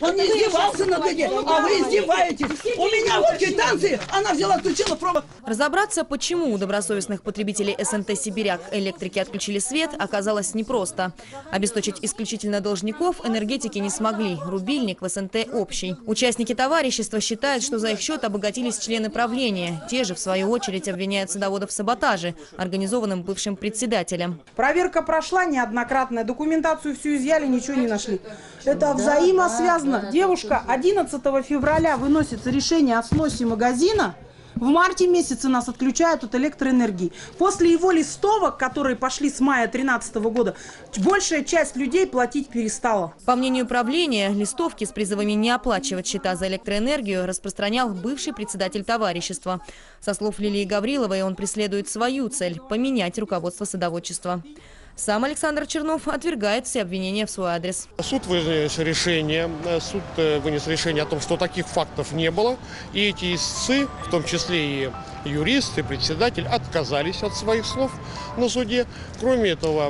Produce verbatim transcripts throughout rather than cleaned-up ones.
Он не издевался над этим, а вы издеваетесь. У меня вот квитанции, она взяла, включила провод. Разобраться, почему у добросовестных потребителей СНТ «Сибиряк» электрики отключили свет, оказалось непросто. Обесточить исключительно должников энергетики не смогли. Рубильник в СНТ общий. Участники товарищества считают, что за их счет обогатились члены правления. Те же, в свою очередь, обвиняют садоводов в саботаже, организованном бывшим председателем. Проверка прошла неоднократная, документацию всю изъяли, ничего не нашли. Это взаимосвязано. Девушка, одиннадцатого февраля выносится решение о сносе магазина. В марте месяце нас отключают от электроэнергии. После его листовок, которые пошли с мая две тысячи тринадцатого года, большая часть людей платить перестала. По мнению правления, листовки с призывами не оплачивать счета за электроэнергию распространял бывший председатель товарищества. Со слов Лилии Гавриловой, он преследует свою цель – поменять руководство садоводчества. Сам Александр Чернов отвергает все обвинения в свой адрес. Суд вынес решение, суд вынес решение о том, что таких фактов не было. И эти истцы, в том числе и юрист, и председатель, отказались от своих слов на суде. Кроме этого,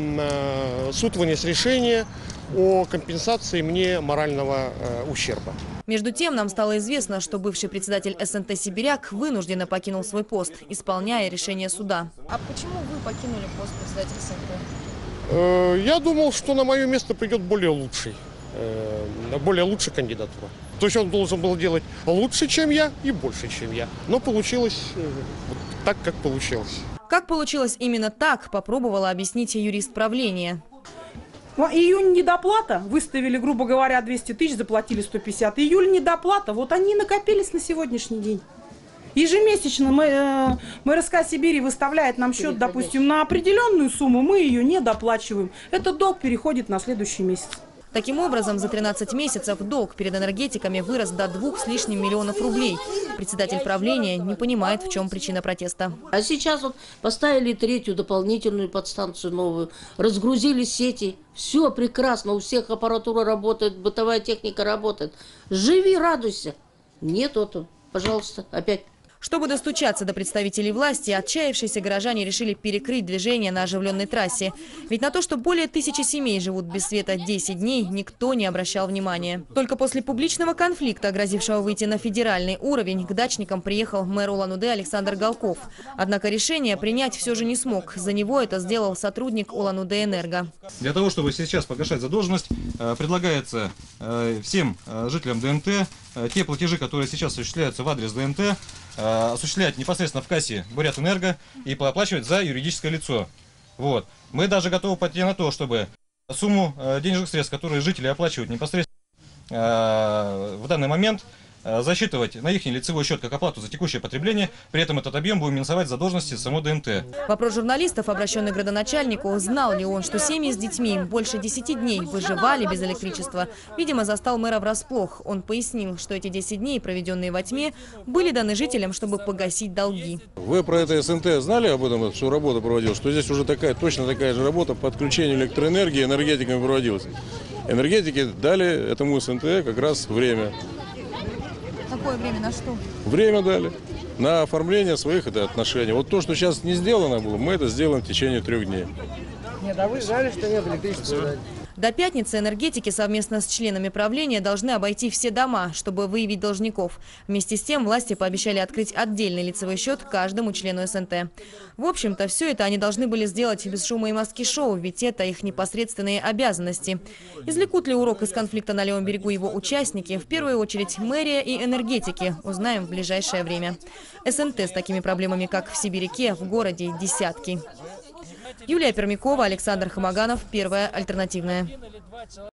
суд вынес решение о компенсации мне морального ущерба. Между тем, нам стало известно, что бывший председатель СНТ «Сибиряк» вынужденно покинул свой пост, исполняя решение суда. А почему вы покинули пост председателя СНТ? Я думал, что на мое место придет более лучший, более лучший кандидатура. То есть он должен был делать лучше, чем я, и больше, чем я. Но получилось так, как получилось. Как получилось именно так, попробовала объяснить юрист правления. Июнь недоплата, выставили, грубо говоря, двести тысяч, заплатили сто пятьдесят. Июль недоплата, вот они накопились на сегодняшний день. Ежемесячно мы, э, МРСК Сибири выставляет нам счет, допустим, на определенную сумму, мы ее не доплачиваем. Этот долг переходит на следующий месяц. Таким образом, за тринадцать месяцев долг перед энергетиками вырос до двух с лишним миллионов рублей. Председатель правления не понимает, в чем причина протеста. А сейчас вот поставили третью дополнительную подстанцию новую, разгрузили сети. Все прекрасно, у всех аппаратура работает, бытовая техника работает. Живи, радуйся. Нет, вот, пожалуйста, опять. Чтобы достучаться до представителей власти, отчаявшиеся горожане решили перекрыть движение на оживленной трассе. Ведь на то, что более тысячи семей живут без света десять дней, никто не обращал внимания. Только после публичного конфликта, грозившего выйти на федеральный уровень, к дачникам приехал мэр Улан-Удэ Александр Галков. Однако решение принять все же не смог. За него это сделал сотрудник Улан-Удэ-Энерго. Для того, чтобы сейчас погашать задолженность, предлагается всем жителям ДНТ те платежи, которые сейчас осуществляются в адрес ДНТ, осуществлять непосредственно в кассе Бурятэнерго и оплачивать за юридическое лицо. Вот. Мы даже готовы пойти на то, чтобы сумму денежных средств, которые жители оплачивают непосредственно в данный момент, засчитывать на их лицевой счет как оплату за текущее потребление, при этом этот объем будем минусовать задолженности самой ДНТ. Вопрос журналистов, обращенный к градоначальнику, знал ли он, что семьи с детьми больше десяти дней выживали без электричества, видимо, застал мэра врасплох. Он пояснил, что эти десять дней, проведенные во тьме, были даны жителям, чтобы погасить долги. Вы про это СНТ знали об этом, что работа проводилась, что здесь уже такая, точно такая же работа по отключению электроэнергии энергетиками проводилась. Энергетики дали этому СНТ как раз время. Какое время, на что? Время дали на оформление своих это, отношений. Вот то, что сейчас не сделано было, мы это сделаем в течение трех дней. Нет, а вы знали, что нет электричества? До пятницы энергетики совместно с членами правления должны обойти все дома, чтобы выявить должников. Вместе с тем власти пообещали открыть отдельный лицевой счет каждому члену СНТ. В общем-то, все это они должны были сделать без шума и маски-шоу, ведь это их непосредственные обязанности. Извлекут ли урок из конфликта на левом берегу его участники, в первую очередь мэрия и энергетики, узнаем в ближайшее время. СНТ с такими проблемами, как в Сибиряке, в городе десятки. Юлия Пермякова, Александр Хамаганов, Первая альтернативная.